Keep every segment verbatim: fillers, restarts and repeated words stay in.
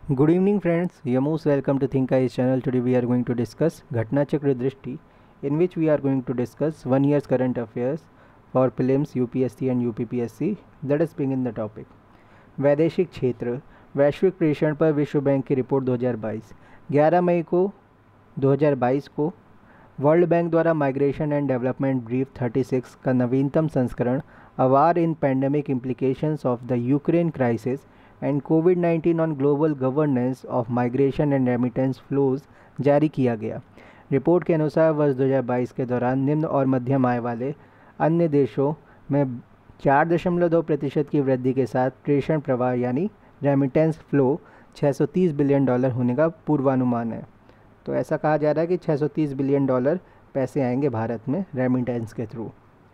Good evening, friends. You're most welcome to Think Eyes channel. Today we are going to discuss Ghatna Chakra Drishti, in which we are going to discuss one year's current affairs for prelims, U P S C and U P P S C. Let us begin the topic. वैदेशिक क्षेत्र वैश्विक प्रेषण पर विश्व bank की report दो हज़ार बाईस। ग्यारह मई को दो हज़ार बाईस को वर्ल्ड बैंक द्वारा माइग्रेशन एंड डेवलपमेंट ब्रीफ छत्तीस का नवीनतम संस्करण a war in pandemic implications of the Ukraine crisis and COVID nineteen on global governance of migration and remittance flows जारी किया गया। रिपोर्ट के अनुसार वर्ष दो हज़ार बाईस के दौरान निम्न और मध्यम आय वाले अन्य देशों में चार दशमलव दो प्रतिशत की वृद्धि के साथ प्रेषण प्रवाह यानी रेमिटेंस फ्लो छः सौ तीस बिलियन डॉलर होने का पूर्वानुमान है। तो ऐसा कहा जा रहा है कि छः सौ तीस बिलियन डॉलर पैसे आएंगे भारत में रेमिटेंस के थ्रू।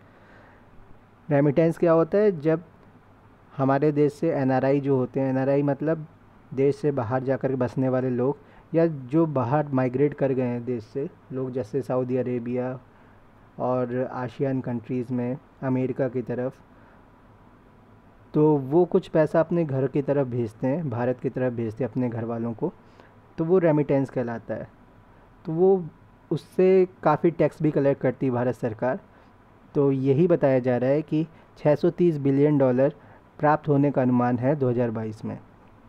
रेमिटेंस क्या होता है? जब हमारे देश से एन आर आई जो होते हैं, एन आर आई मतलब देश से बाहर जाकर बसने वाले लोग या जो बाहर माइग्रेट कर गए हैं देश से लोग, जैसे सऊदी अरेबिया और आशियान कंट्रीज़ में, अमेरिका की तरफ, तो वो कुछ पैसा अपने घर की तरफ भेजते हैं, भारत की तरफ भेजते हैं अपने घर वालों को, तो वो रेमिटेंस कहलाता है। तो वो उससे काफ़ी टैक्स भी कलेक्ट करती है भारत सरकार। तो यही बताया जा रहा है कि छः सौ तीस बिलियन डॉलर प्राप्त होने का अनुमान है दो हज़ार बाईस में।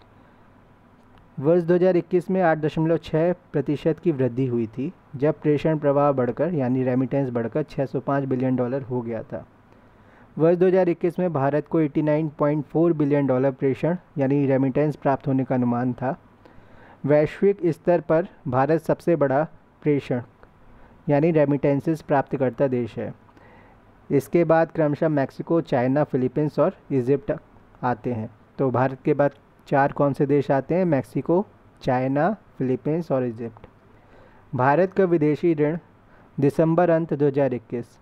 वर्ष दो हज़ार इक्कीस में आठ दशमलव छः प्रतिशत की वृद्धि हुई थी, जब प्रेषण प्रवाह बढ़कर यानी रेमिटेंस बढ़कर छः सौ पाँच बिलियन डॉलर हो गया था। वर्ष दो हज़ार इक्कीस में भारत को नवासी पॉइंट चार बिलियन डॉलर प्रेषण यानी रेमिटेंस प्राप्त होने का अनुमान था। वैश्विक स्तर पर भारत सबसे बड़ा प्रेषण यानी रेमिटेंसेस प्राप्त करता देश है। इसके बाद क्रमशः मैक्सिको, चाइना, फिलीपींस और इजिप्ट आते हैं। तो भारत के बाद चार कौन से देश आते हैं? मैक्सिको, चाइना, फिलीपींस और इजिप्ट। भारत का विदेशी ऋण दिसंबर अंत दो हज़ार इक्कीस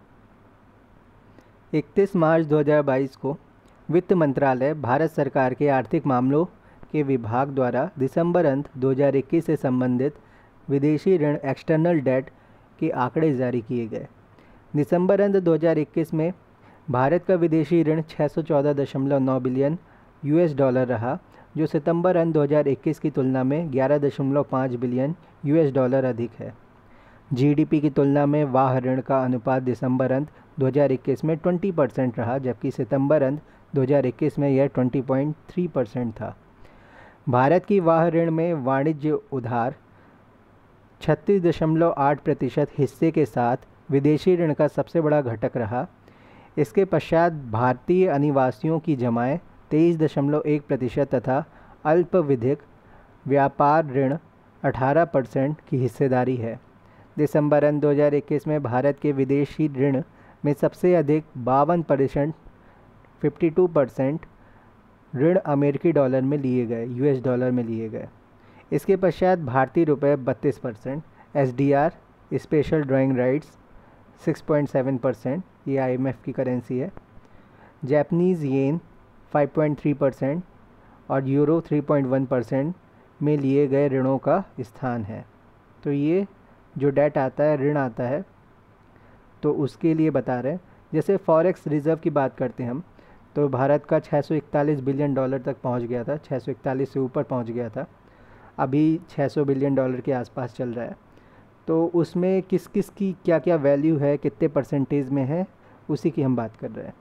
इकतीस मार्च दो हज़ार बाईस को वित्त मंत्रालय, भारत सरकार के आर्थिक मामलों के विभाग द्वारा दिसंबर अंत दो हज़ार इक्कीस से संबंधित विदेशी ऋण एक्सटर्नल डेट के आंकड़े जारी किए गए। दिसंबर अंत दो हज़ार इक्कीस में भारत का विदेशी ऋण छः सौ चौदह दशमलव नौ बिलियन यूएस डॉलर रहा, जो सितंबर अंत दो हज़ार इक्कीस की तुलना में ग्यारह दशमलव पाँच बिलियन यूएस डॉलर अधिक है। जीडीपी की तुलना में वाह ऋण का अनुपात दिसंबर अंत दो हज़ार इक्कीस में बीस परसेंट रहा, जबकि सितंबर अंत दो हज़ार इक्कीस में यह बीस पॉइंट तीन परसेंट था। भारत की वाह ऋण में वाणिज्य उधार छत्तीस दशमलव आठ प्रतिशत हिस्से के साथ विदेशी ऋण का सबसे बड़ा घटक रहा। इसके पश्चात भारतीय अनिवासियों की जमाएं तेईस दशमलव एक प्रतिशत तथा अल्पविधिक व्यापार ऋण अठारह परसेंट की हिस्सेदारी है। दिसंबर अंत दो हज़ार इक्कीस में भारत के विदेशी ऋण में सबसे अधिक बावन परसेंट बावन परसेंट ऋण अमेरिकी डॉलर में लिए गए, यूएस डॉलर में लिए गए। इसके पश्चात भारतीय रुपये बत्तीस percent, S D R special drawing rights छह पॉइंट सात परसेंट, ये आई एम एफ की करेंसी है, जापानीज़ येन पाँच पॉइंट तीन परसेंट और यूरो तीन पॉइंट एक परसेंट में लिए गए ऋणों का स्थान है। तो ये जो डेट आता है, ऋण आता है, तो उसके लिए बता रहे हैं। जैसे फॉरेक्स रिज़र्व की बात करते हैं हम, तो भारत का छः सौ इकतालीस बिलियन डॉलर तक पहुंच गया था, छः सौ इकतालीस से ऊपर पहुंच गया था, अभी छः सौ बिलियन डॉलर के आसपास चल रहा है। तो उसमें किस किस की क्या क्या वैल्यू है, कितने परसेंटेज में है, उसी की हम बात कर रहे हैं।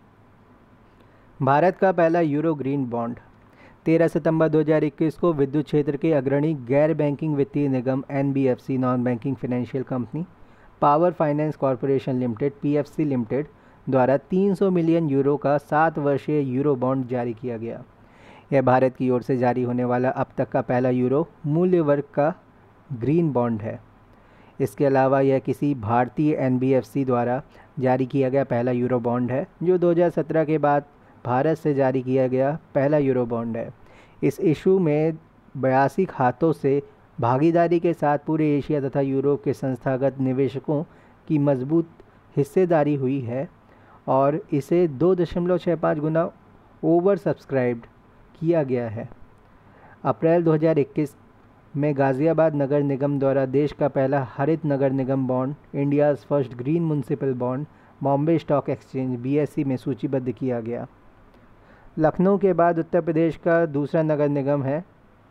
भारत का पहला यूरो ग्रीन बॉन्ड तेरह सितंबर दो हज़ार इक्कीस को विद्युत क्षेत्र के अग्रणी गैर बैंकिंग वित्तीय निगम N B F C non banking financial company power finance corporation limited P F C limited द्वारा तीन सौ मिलियन यूरो का सात वर्षीय यूरो बॉन्ड जारी किया गया। यह भारत की ओर से जारी होने वाला अब तक का पहला यूरो मूल्य वर्ग का ग्रीन बॉन्ड है। इसके अलावा यह किसी भारतीय एन बी एफ सी द्वारा जारी किया गया पहला यूरो बॉन्ड है, जो दो हज़ार सत्रह के बाद भारत से जारी किया गया पहला यूरो बॉन्ड है। इस इशू में बयासी खातों से भागीदारी के साथ पूरे एशिया तथा यूरोप के संस्थागत निवेशकों की मजबूत हिस्सेदारी हुई है और इसे दो दशमलव छः पाँच गुना ओवर सब्सक्राइब्ड किया गया है। अप्रैल दो हज़ार इक्कीस में गाज़ियाबाद नगर निगम द्वारा देश का पहला हरित नगर निगम bond, India's first green municipal bond, Bombay stock exchange B S E में सूचीबद्ध किया गया। लखनऊ के बाद उत्तर प्रदेश का दूसरा नगर निगम है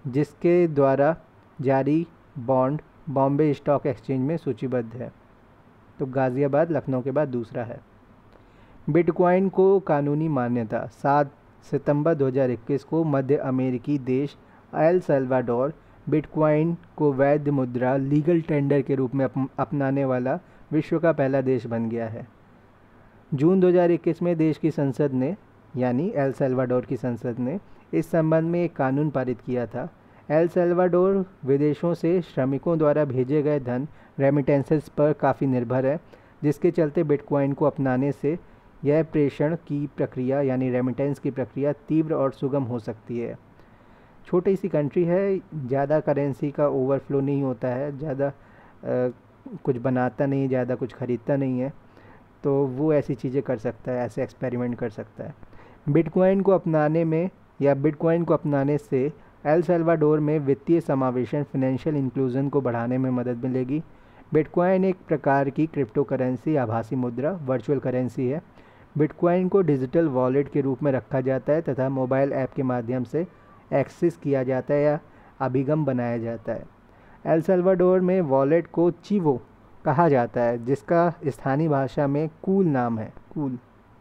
जिसके द्वारा जारी बॉन्ड बॉम्बे स्टॉक एक्सचेंज में सूचीबद्ध है। तो गाज़ियाबाद लखनऊ के बाद दूसरा है। बिटकॉइन को कानूनी मान्यता सात सितंबर दो हज़ार इक्कीस को मध्य अमेरिकी देश एल सल्वाडोर बिटकॉइन को वैध मुद्रा लीगल टेंडर के रूप में अपनाने वाला विश्व का पहला देश बन गया है। जून दो हज़ार इक्कीस में देश की संसद ने यानी एल सल्वाडोर की संसद ने इस संबंध में एक कानून पारित किया था। एल सल्वाडोर विदेशों से श्रमिकों द्वारा भेजे गए धन रेमिटेंसेस पर काफ़ी निर्भर है, जिसके चलते बिटकॉइन को अपनाने से यह प्रेषण की प्रक्रिया यानी रेमिटेंस की प्रक्रिया तीव्र और सुगम हो सकती है। छोटी सी कंट्री है, ज़्यादा करेंसी का ओवरफ्लो नहीं होता है, ज़्यादा कुछ बनाता नहीं, ज़्यादा कुछ ख़रीदता नहीं है, तो वो ऐसी चीज़ें कर सकता है, ऐसे एक्सपेरिमेंट कर सकता है। बिटकॉइन को अपनाने में या बिटकॉइन को अपनाने से एल सल्वाडोर में वित्तीय समावेशन फाइनेंशियल इंक्लूजन को बढ़ाने में मदद मिलेगी। बिटकॉइन एक प्रकार की क्रिप्टो करेंसी आभासी मुद्रा वर्चुअल करेंसी है। बिटकॉइन को डिजिटल वॉलेट के रूप में रखा जाता है तथा मोबाइल ऐप के माध्यम से एक्सेस किया जाता है या अभिगम बनाया जाता है। एल सल्वाडोर में वॉलेट को चिवो कहा जाता है, जिसका स्थानीय भाषा में कूल नाम है। कूल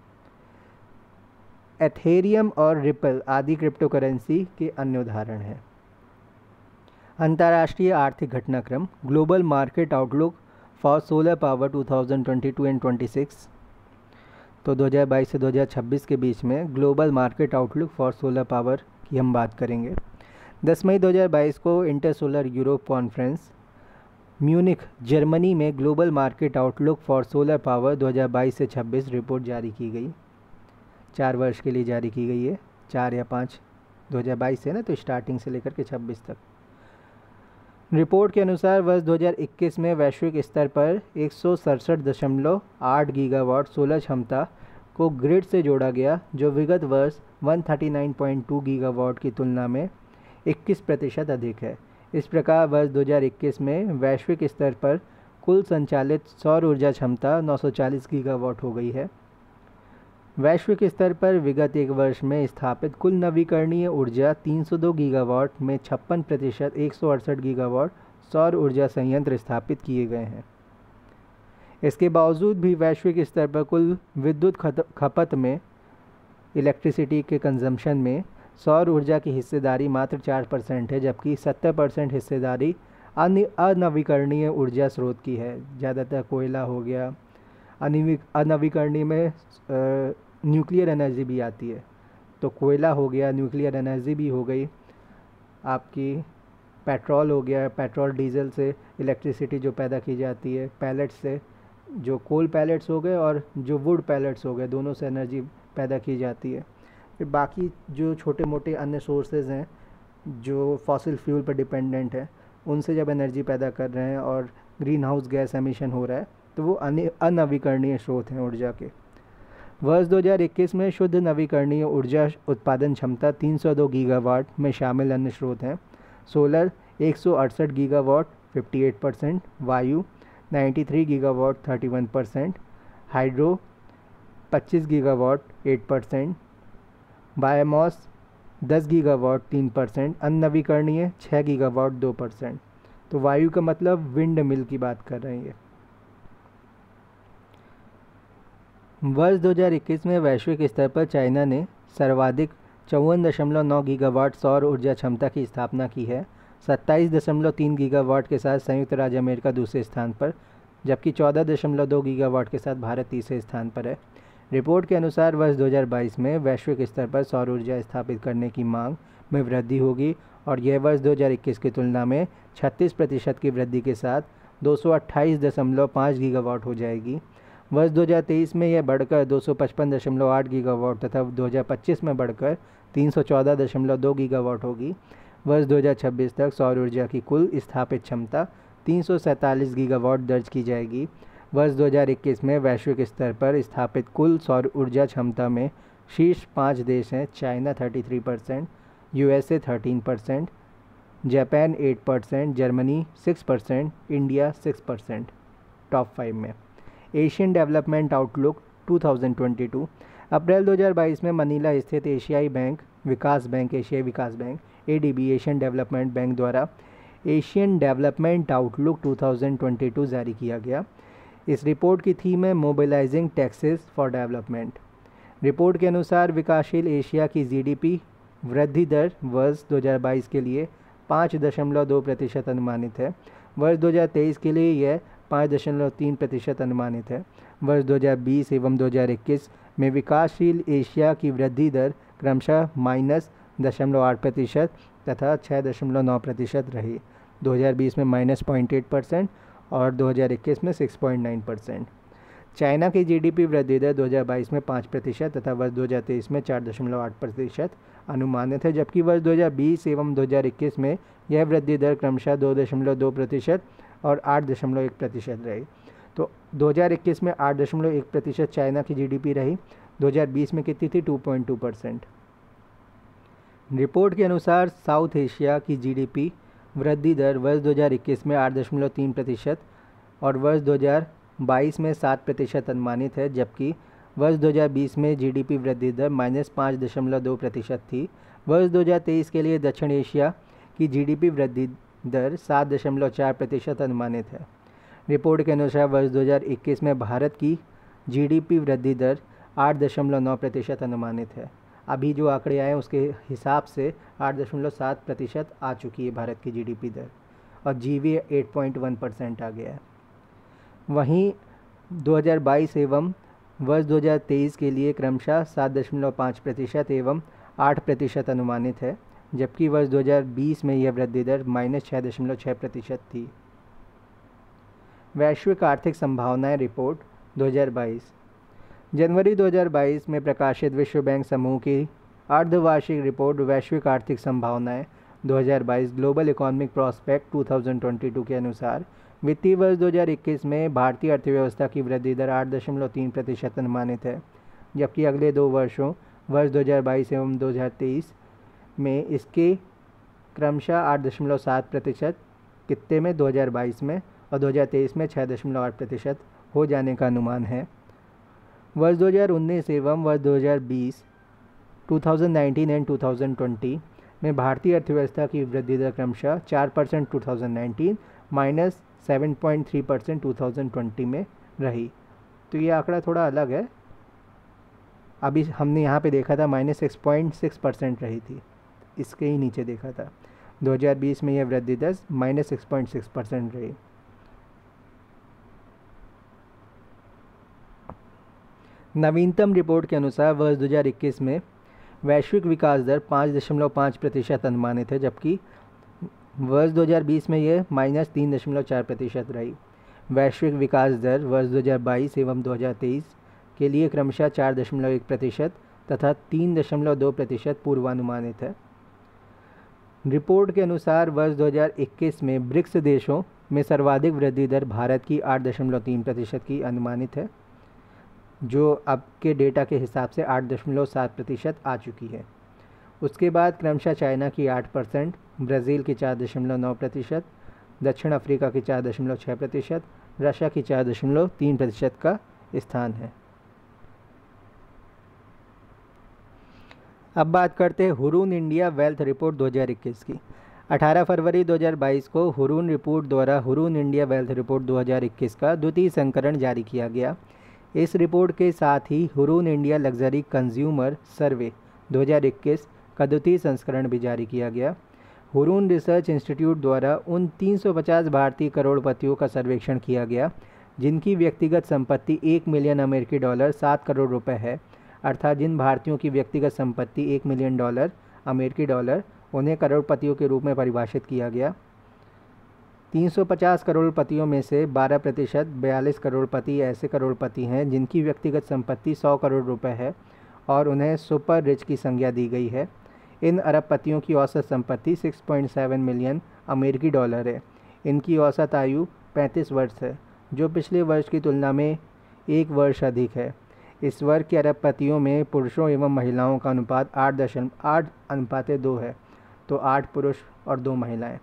एथेरियम और रिपल आदि क्रिप्टो करेंसी के अन्य उदाहरण हैं। अंतर्राष्ट्रीय आर्थिक घटनाक्रम global market outlook for solar power दो हज़ार बाईस एंड छब्बीस। तो दो हज़ार बाईस से दो हज़ार छब्बीस के बीच में global market outlook for solar power की हम बात करेंगे। दस मई दो हज़ार बाईस को Intersolar Europe conference Munich Germany में global market outlook for solar power दो हज़ार बाईस से छब्बीस रिपोर्ट जारी की गई। चार वर्ष के लिए जारी की गई है, चार या पाँच दो हज़ार बाईस से ना, तो स्टार्टिंग से लेकर के छब्बीस तक। रिपोर्ट के अनुसार वर्ष दो हज़ार इक्कीस में वैश्विक स्तर पर एक सौ सड़सठ दशमलव आठ गीगावाट सोलर क्षमता को ग्रिड से जोड़ा गया, जो विगत वर्ष एक सौ उनतालीस पॉइंट दो गीगावाट की तुलना में इक्कीस प्रतिशत अधिक है। इस प्रकार वर्ष दो हज़ार इक्कीस में वैश्विक स्तर पर कुल संचालित सौर ऊर्जा क्षमता नौ सौ चालीस गीगावाट हो गई है। वैश्विक स्तर पर विगत एक वर्ष में स्थापित कुल नवीकरणीय ऊर्जा तीन सौ दो गीगावाट में छप्पन प्रतिशत एक सौ अड़सठ गीगावाट सौर ऊर्जा संयंत्र स्थापित किए गए हैं। इसके बावजूद भी वैश्विक स्तर पर कुल विद्युत खपत में इलेक्ट्रिसिटी के कंजम्पशन में सौर ऊर्जा की हिस्सेदारी मात्र चार परसेंट है, जबकि सत्तर परसेंट हिस्सेदारी अन्य अनवीकरणीय ऊर्जा स्रोत की है। ज़्यादातर कोयला हो गया, अनवीकरणीय में न्यूक्लियर एनर्जी भी आती है, तो कोयला हो गया, न्यूक्लियर एनर्जी भी हो गई, आपकी पेट्रोल हो गया, पेट्रोल डीजल से इलेक्ट्रिसिटी जो पैदा की जाती है, पैलेट्स से जो कोल पैलेट्स हो गए और जो वुड पैलेट्स हो गए, दोनों से एनर्जी पैदा की जाती है। फिर बाकी जो छोटे मोटे अन्य सोर्सेज हैं जो फॉसिल फ्यूल पर डिपेंडेंट है, उनसे जब एनर्जी पैदा कर रहे हैं और ग्रीन हाउस गैस एमिशन हो रहा है, तो वो अनवीकरणीय स्रोत हैं ऊर्जा के। वर्ष दो हज़ार इक्कीस में शुद्ध नवीकरणीय ऊर्जा उत्पादन क्षमता तीन सौ दो गीगावाट में शामिल अन्य स्रोत हैं। सोलर एक सौ अड़सठ गीगावाट अट्ठावन परसेंट, वायु तिरानवे गीगावाट इकतीस परसेंट, हाइड्रो पच्चीस गीगावाट आठ परसेंट, बायोमास दस गीगावाट तीन परसेंट, अनवीकरणीय छः गीगावाट दो परसेंट। तो वायु का मतलब विंड मिल की बात कर रहे हैं। वर्ष दो हज़ार इक्कीस में वैश्विक स्तर पर चाइना ने सर्वाधिक चौवन दशमलव नौ गीगावाट सौर ऊर्जा क्षमता की स्थापना की है। सत्ताईस दशमलव तीन गीगावाट के साथ संयुक्त राज्य अमेरिका दूसरे स्थान पर, जबकि चौदह दशमलव दो गीगावाट के साथ भारत तीसरे स्थान पर है। रिपोर्ट के अनुसार वर्ष दो हज़ार बाईस में वैश्विक स्तर पर सौर ऊर्जा स्थापित करने की मांग में वृद्धि होगी और यह वर्ष दो हज़ार इक्कीस की तुलना में छत्तीस प्रतिशत की वृद्धि के साथ दो सौ अट्ठाईस दशमलव पाँच गीगावाट हो जाएगी। वर्ष दो हज़ार तेईस में यह बढ़कर दो सौ पचपन दशमलव आठ गीगावाट तथा दो हज़ार पच्चीस में बढ़कर तीन सौ चौदह दशमलव दो गीगावाट होगी। वर्ष दो हज़ार छब्बीस तक सौर ऊर्जा की कुल स्थापित क्षमता तीन सौ सैंतालीस गीगावाट दर्ज की जाएगी। वर्ष दो हज़ार इक्कीस में वैश्विक स्तर पर स्थापित कुल सौर ऊर्जा क्षमता में शीर्ष पाँच देश हैं: चाइना तैंतीस परसेंट, यूएसए तेरह परसेंट, जापान आठ परसेंट, जर्मनी छह परसेंट, इंडिया छह परसेंट। टॉप फाइव में एशियन डेवलपमेंट आउटलुक दो हज़ार बाईस। अप्रैल दो हज़ार बाईस में मनीला स्थित एशियाई बैंक विकास बैंक एशियाई विकास bank A D B Asian development bank द्वारा एशियन डेवलपमेंट आउटलुक दो हज़ार बाईस जारी किया गया। इस रिपोर्ट की थीम है mobilising taxes for development. Report के अनुसार विकासशील एशिया की जीडीपी वृद्धि दर वर्ष दो हज़ार बाईस के लिए पाँच दशमलव दो प्रतिशत अनुमानित है। वर्ष दो हज़ार तेईस के लिए यह पाँच दशमलव तीन प्रतिशत अनुमानित है। वर्ष दो हज़ार बीस एवं दो हज़ार इक्कीस में विकासशील एशिया की वृद्धि दर क्रमशः माइनस दशमलव आठ प्रतिशत तथा छः दशमलव नौ प्रतिशत रही। दो हज़ार बीस में माइनस पॉइंट एट परसेंट और दो हज़ार इक्कीस में six point nine percent. China की जीडीपी वृद्धि दर दो हज़ार बाईस में पाँच प्रतिशत तथा वर्ष दो हज़ार तेईस में चार दशमलव आठ प्रतिशत अनुमानित है, जबकि वर्ष दो हज़ार बीस एवं दो हज़ार इक्कीस में यह वृद्धि दर क्रमशः दो दशमलव दो प्रतिशत और आठ दशमलव एक प्रतिशत रही। तो दो हज़ार इक्कीस में आठ दशमलव एक प्रतिशत चाइना की जीडीपी रही। दो हज़ार बीस में कितनी थी? दो पॉइंट दो परसेंट। रिपोर्ट के अनुसार साउथ एशिया की जीडीपी वृद्धि दर वर्ष दो हज़ार इक्कीस में आठ दशमलव तीन प्रतिशत और वर्ष दो हज़ार बाईस में सात प्रतिशत अनुमानित है, जबकि वर्ष दो हज़ार बीस में जीडीपी वृद्धि दर माइनस पाँच दशमलव दो प्रतिशत थी। वर्ष दो हज़ार तेईस के लिए दक्षिण एशिया की जीडीपी वृद्धि दर सात दशमलव चार प्रतिशत अनुमानित है। रिपोर्ट के अनुसार वर्ष दो हज़ार इक्कीस में भारत की जीडीपी वृद्धि दर आठ दशमलव नौ प्रतिशत अनुमानित है। अभी जो आंकड़े आए हैं उसके हिसाब से आठ दशमलव सात प्रतिशत आ चुकी है भारत की जीडीपी दर और जीवी आठ पॉइंट एक परसेंट आ गया है। वहीं दो हज़ार बाईस एवं वर्ष दो हज़ार तेईस के लिए क्रमशः सात दशमलव पाँच प्रतिशत एवं आठ प्रतिशत अनुमानित है, जबकि वर्ष दो हज़ार बीस में यह वृद्धि दर माइनस छः दशमलव छः प्रतिशत थी। वैश्विक आर्थिक संभावनाएं रिपोर्ट दो हज़ार बाईस। जनवरी दो हज़ार बाईस में प्रकाशित विश्व बैंक समूह की अर्धवार्षिक रिपोर्ट वैश्विक आर्थिक संभावनाएं दो हज़ार बाईस ग्लोबल इकोनॉमिक प्रॉस्पेक्ट दो हज़ार बाईस के अनुसार वित्तीय वर्ष दो हज़ार इक्कीस में भारतीय अर्थव्यवस्था की वृद्धि दर आठ दशमलव तीन प्रतिशत अनुमानित है, जबकि अगले दो वर्षों वर्ष दो हज़ार बाईस एवं दो हज़ार तेईस में इसके क्रमशः आठ दशमलव सात प्रतिशत कितने में दो हज़ार बाईस में और दो हज़ार तेईस में छः दशमलव आठ प्रतिशत हो जाने का अनुमान है। वर्ष दो हज़ार उन्नीस एवं वर्ष दो हज़ार बीस दो हज़ार उन्नीस एंड दो हज़ार बीस में भारतीय अर्थव्यवस्था की वृद्धि दर क्रमशः चार परसेंट दो हज़ार उन्नीस माइनस सात पॉइंट तीन परसेंट दो हज़ार बीस में रही। तो ये आंकड़ा थोड़ा अलग है। अभी हमने यहाँ पे देखा था minus six point six percent रही थी, इसके ही नीचे देखा था। दो हज़ार बीस में यह वृद्धि दर minus six point six percent रही। नवीनतम रिपोर्ट के अनुसार वर्ष दो हज़ार इक्कीस में वैश्विक विकास दर पाँच दशमलव पाँच प्रतिशत अनुमानित है, जबकि वर्ष दो हज़ार बीस में यह माइनस तीन दशमलव चार प्रतिशत रही। वैश्विक विकास दर वर्ष दो हज़ार बाईस एवं दो हज़ार तेईस के लिए क्रमशः चार दशमलव एक प्रतिशत तथा तीन दशमलव दो प्रतिशत पूर्वानुमानित है। रिपोर्ट के अनुसार वर्ष दो हज़ार इक्कीस में ब्रिक्स देशों में सर्वाधिक वृद्धि दर भारत की आठ दशमलव तीन प्रतिशत की अनुमानित है, जो अब के डेटा के हिसाब से आठ दशमलव सात प्रतिशत आ चुकी है। उसके बाद क्रमशः चाइना की आठ परसेंट, ब्राज़ील की चार दशमलव नौ प्रतिशत, दक्षिण अफ्रीका की चार दशमलव छः प्रतिशत, रशिया की चार दशमलव तीन प्रतिशत का स्थान है। अब बात करते हैं हुरून इंडिया वेल्थ रिपोर्ट दो हज़ार इक्कीस की। अठारह फरवरी दो हज़ार बाईस को हुरून रिपोर्ट द्वारा हुरून इंडिया वेल्थ रिपोर्ट दो हज़ार इक्कीस का द्वितीय संस्करण जारी किया गया। इस रिपोर्ट के साथ ही Hurun India luxury consumer survey दो हज़ार इक्कीस का द्वितीय संस्करण भी जारी किया गया। हुरून रिसर्च इंस्टीट्यूट द्वारा उन तीन सौ पचास भारतीय करोड़पतियों का सर्वेक्षण किया गया जिनकी व्यक्तिगत संपत्ति एक मिलियन अमेरिकी डॉलर सात करोड़ रुपए है, अर्थात जिन भारतीयों की व्यक्तिगत संपत्ति एक मिलियन डॉलर अमेरिकी डॉलर उन्हें करोड़पतियों के रूप में परिभाषित किया गया। तीन सौ पचास करोड़पतियों में से बारह प्रतिशत बयालीस करोड़पति ऐसे करोड़पति हैं जिनकी व्यक्तिगत संपत्ति सौ करोड़ रुपए है और उन्हें सुपर रिच की संज्ञा दी गई है। इन अरबपतियों की औसत संपत्ति छह पॉइंट सात मिलियन अमेरिकी डॉलर है। इनकी औसत आयु पैंतीस वर्ष है, जो पिछले वर्ष की तुलना में एक वर्ष अधिक है। इस वर्ग के अरबपतियों में पुरुषों एवं महिलाओं का अनुपात आठ दशमलव आठ अनुपात दो है, तो आठ पुरुष और दो महिलाएं।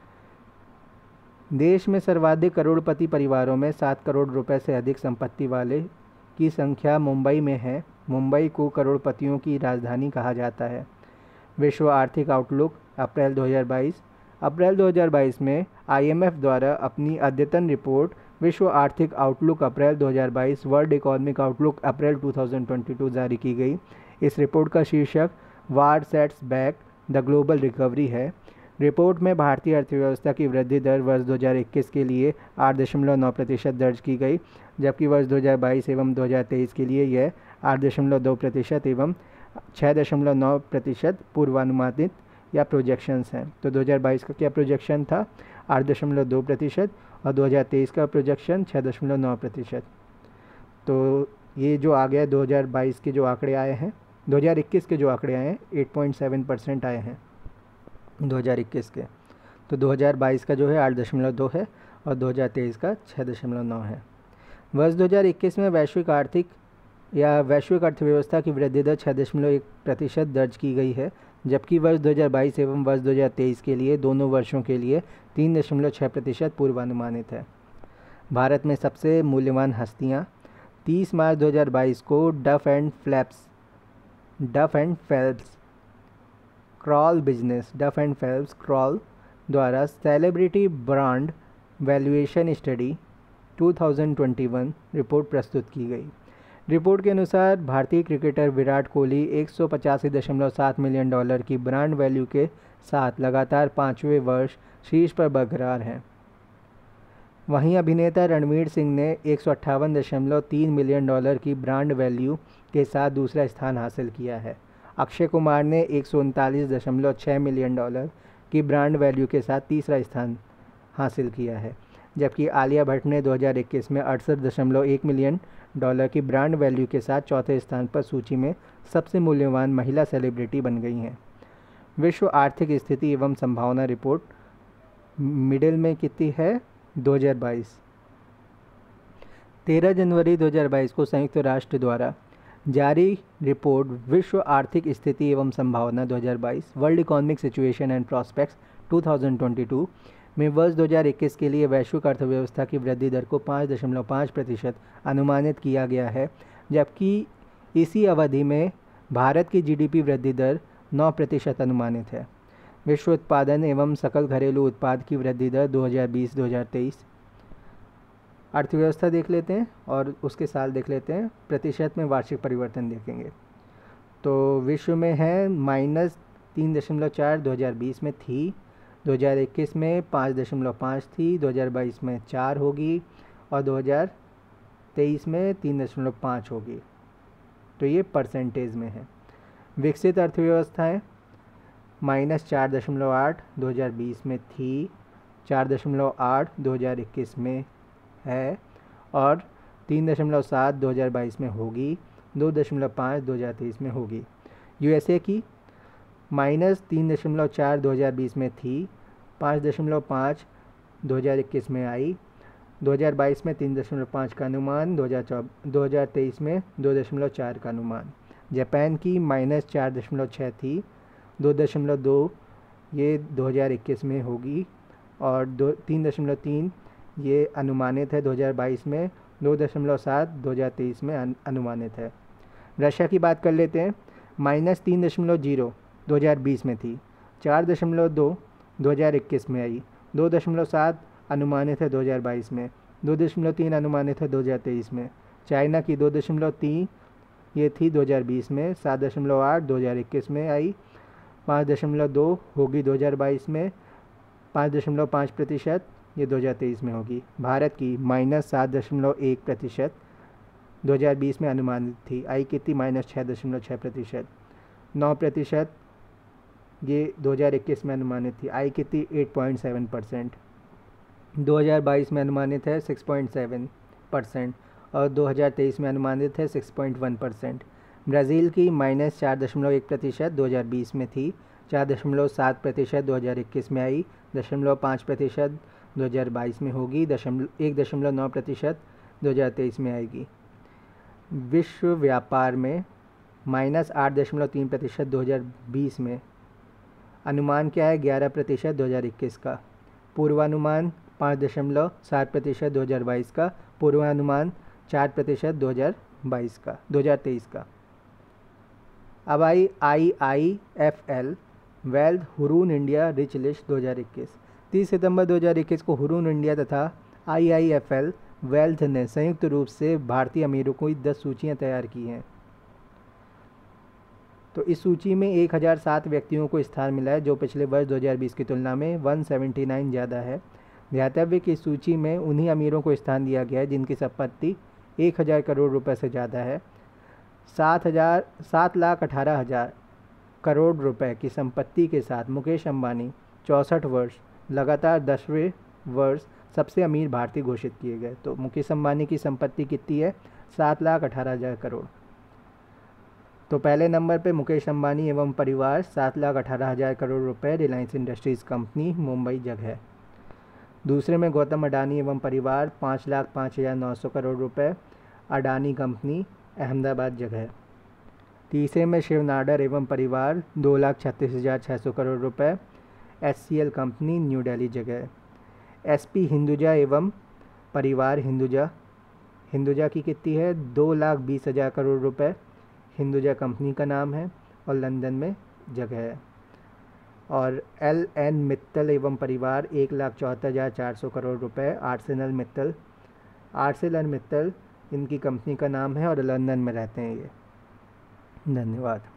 देश में सर्वाधिक करोड़पति परिवारों में सात करोड़ रुपए से अधिक संपत्ति वाले की संख्या मुंबई में है। मुंबई को करोड़पतियों की राजधानी कहा जाता है। विश्व आर्थिक आउटलुक अप्रैल दो हज़ार बाईस। अप्रैल दो हज़ार बाईस में आईएमएफ द्वारा अपनी अद्यतन रिपोर्ट विश्व आर्थिक आउटलुक अप्रैल दो हज़ार बाईस वर्ल्ड इकोनॉमिक आउटलुक अप्रैल दो हज़ार बाईस जारी की गई। इस रिपोर्ट का शीर्षक war sets back the global recovery है। रिपोर्ट में भारतीय अर्थव्यवस्था की वृद्धि दर वर्ष दो हज़ार इक्कीस के लिए आठ दशमलव नौ प्रतिशत दर्ज की गई, जबकि वर्ष दो हज़ार बाईस एवं दो हज़ार तेईस के लिए यह आठ दशमलव दो प्रतिशत एवं छः दशमलव नौ प्रतिशत पूर्वानुमानित या प्रोजेक्शंस हैं। तो दो हज़ार बाईस का क्या प्रोजेक्शन था, आठ दशमलव दो प्रतिशत, और दो हज़ार तेईस का प्रोजेक्शन छः दशमलव नौ प्रतिशत। तो ये जो आ गया दो हज़ार बाईस के जो आंकड़े आए हैं, दो हज़ार इक्कीस के जो आंकड़े आए हैं आठ पॉइंट सात परसेंट आए हैं दो हज़ार इक्कीस के। तो दो हज़ार बाईस का जो है आठ दशमलव दो है और दो हज़ार तेईस का छः दशमलव नौ है। वर्ष दो हज़ार इक्कीस में वैश्विक आर्थिक या वैश्विक अर्थव्यवस्था की वृद्धि दर छः दशमलव एक प्रतिशत दर्ज की गई है, जबकि वर्ष दो हज़ार बाईस एवं वर्ष दो हज़ार तेईस के लिए दोनों वर्षों के लिए तीन दशमलव छः प्रतिशत पूर्वानुमानित है। भारत में सबसे मूल्यवान हस्तियाँ। तीस मार्च दो हज़ार बाईस को Duff and Phelps Duff and Phelps Kroll business Duff and Phelps Kroll द्वारा सेलिब्रिटी ब्रांड वैल्यूएशन स्टडी दो हज़ार इक्कीस रिपोर्ट प्रस्तुत की गई। रिपोर्ट के अनुसार भारतीय क्रिकेटर विराट कोहली एक सौ पचासी दशमलव सात मिलियन डॉलर की ब्रांड वैल्यू के साथ लगातार पाँचवें वर्ष शीर्ष पर बरकरार हैं। वहीं अभिनेता रणवीर सिंह ने एक सौ अट्ठावन दशमलव तीन मिलियन डॉलर की ब्रांड वैल्यू के साथ दूसरा स्थान हासिल किया है। अक्षय कुमार ने एक सौ उनतालीस दशमलव छः मिलियन डॉलर की ब्रांड वैल्यू के साथ तीसरा स्थान हासिल किया है, जबकि आलिया भट्ट ने दो हज़ार इक्कीस में अड़सठ दशमलव एक मिलियन डॉलर की ब्रांड वैल्यू के साथ चौथे स्थान पर सूची में सबसे मूल्यवान महिला सेलिब्रिटी बन गई हैं। विश्व आर्थिक स्थिति एवं संभावना रिपोर्ट मिडिल में कितनी है, दो हज़ार बाईस। तेरह जनवरी दो हज़ार बाईस को संयुक्त राष्ट्र द्वारा जारी रिपोर्ट विश्व आर्थिक स्थिति एवं संभावना दो हज़ार बाईस world economic situation and prospects दो हज़ार बाईस में वर्ष दो हज़ार इक्कीस के लिए वैश्विक अर्थव्यवस्था की वृद्धि दर को पाँच दशमलव पाँच प्रतिशत अनुमानित किया गया है, जबकि इसी अवधि में भारत की जीडीपी वृद्धि दर नौ प्रतिशत अनुमानित है। विश्व उत्पादन एवं सकल घरेलू उत्पाद की वृद्धि दर दो हज़ार बीस दो हज़ार तेईस अर्थव्यवस्था देख लेते हैं और उसके साल देख लेते हैं, प्रतिशत में वार्षिक परिवर्तन देखेंगे। तो विश्व में है माइनस तीन दशमलव चार दो हज़ार बीस में थी, दो हज़ार इक्कीस में पाँच दशमलव पाँच थी, दो हज़ार बाईस में चार होगी और दो हज़ार तेईस में तीन दशमलव पाँच होगी। तो ये परसेंटेज में है। विकसित अर्थव्यवस्थाएं माइनस चार दशमलव आठ दो हज़ार बीस में थी, चार दशमलव आठ दो हज़ार इक्कीस में है और तीन दशमलव सात दो हज़ार बाईस में होगी, दो दशमलव पाँच दो हज़ार तेईस में होगी। यूएसए की माइनस तीन दशमलव चार दो हज़ार बीस में थी, पाँच दशमलव पाँच दो हज़ार इक्कीस में आई, दो हज़ार बाईस में तीन दशमलव पाँच का अनुमान, दो हज़ार दो हज़ार तेईस में दो दशमलव चार का अनुमान। जापान की माइनस चार दशमलव छः थी, दो दशमलव दो ये दो हज़ार इक्कीस में होगी और दो तीन दशमलव तीन ये अनुमानित है दो हज़ार बाईस में, दो दशमलव सात दो हज़ार तेईस में अनुमानित है। रशिया की बात कर लेते हैं। माइनस तीन दशमलव जीरो दो हज़ार बीस में थी, चार दशमलव दो दो हज़ार इक्कीस में आई, दो दशमलव सात अनुमानित है दो हज़ार बाईस में, दो दशमलव तीन अनुमानित है दो हज़ार तेईस में। चाइना की दो दशमलव तीन ये थी दो हज़ार बीस में, सात दशमलव आठ दो हज़ार इक्कीस में आई, पाँच दशमलव दो होगी दो हज़ार बाईस में, पाँच दशमलव पाँच प्रतिशत ये दो हज़ार तेईस में होगी। भारत की माइनस सात दशमलव एक प्रतिशत दो हज़ार बीस में अनुमानित थी, आई कितनी माइनस छः दशमलव छः प्रतिशत। नौ प्रतिशत ये दो हज़ार इक्कीस में अनुमानित थी, आई कितनी आठ पॉइंट सात परसेंट। दो हज़ार बाईस में अनुमानित है छह पॉइंट सात परसेंट और दो हज़ार तेईस में अनुमानित है छह पॉइंट एक परसेंट। ब्राज़ील की माइनस चार दशमलव एक प्रतिशत दो हज़ार बीस में थी, चार दशमलव सात प्रतिशत दो हज़ार इक्कीस में आई, दशमलव पाँच प्रतिशत दो हज़ार बाईस में होगी, दशमलव एक दशमलव नौ प्रतिशत दो हज़ार तेईस में आएगी। विश्व व्यापार में माइनस आठ दशमलव तीन प्रतिशत दो हज़ार बीस में, अनुमान क्या है ग्यारह प्रतिशत दो हज़ार इक्कीस का, पूर्वानुमान पाँच दशमलव सात प्रतिशत दो हज़ार बाईस का, पूर्वानुमान चार प्रतिशत दो हज़ार बाईस का दो हज़ार तेईस का। अब I I I F L wealth Hurun India rich list दो हज़ार इक्कीस। तीस सितंबर दो हज़ार इक्कीस को हुरून इंडिया तथा I I F L wealth ने संयुक्त रूप से भारतीय अमीरों को दस सूचियां तैयार की हैं। तो इस सूची में एक हज़ार सात व्यक्तियों को स्थान मिला है, जो पिछले वर्ष दो हज़ार बीस की तुलना में एक सौ उन्यासी ज़्यादा है। ध्यातव्य की सूची में उन्हीं अमीरों को स्थान दिया गया है जिनकी संपत्ति एक हज़ार करोड़ रुपए से ज़्यादा है। सात हज़ार सात लाख अठारह हज़ार करोड़ रुपए की संपत्ति के साथ मुकेश अंबानी चौंसठ वर्ष लगातार दसवें वर्ष सबसे अमीर भारतीय घोषित किए गए। तो मुकेश अंबानी की संपत्ति कितनी है? सात लाख अठारह हज़ार करोड़। तो पहले नंबर पे मुकेश अंबानी एवं परिवार सात लाख अठारह हज़ार करोड़ रुपए, रिलायंस इंडस्ट्रीज़ कंपनी मुंबई जगह। दूसरे में गौतम अडानी एवं परिवार पाँच लाख पाँच हज़ार नौ सौ करोड़ रुपए, अडानी कंपनी अहमदाबाद जगह। तीसरे में शिव नाडर एवं परिवार दो लाख छत्तीस हज़ार छः सौ करोड़ रुपए, H C L company new Delhi जगह। एस पी हिंदुजा एवं परिवार हिंदुजा हिंदुजा की कितनी है? दो लाख बीस हज़ार करोड़ रुपए, हिंदुजा कंपनी का नाम है और लंदन में जगह है। और एल एन मित्तल एवं परिवार एक लाख चौहत्तर हज़ार चार सौ करोड़ रुपए, आर्सेनल मित्तल आर्सेलर मित्तल इनकी कंपनी का नाम है और लंदन में रहते हैं ये। धन्यवाद।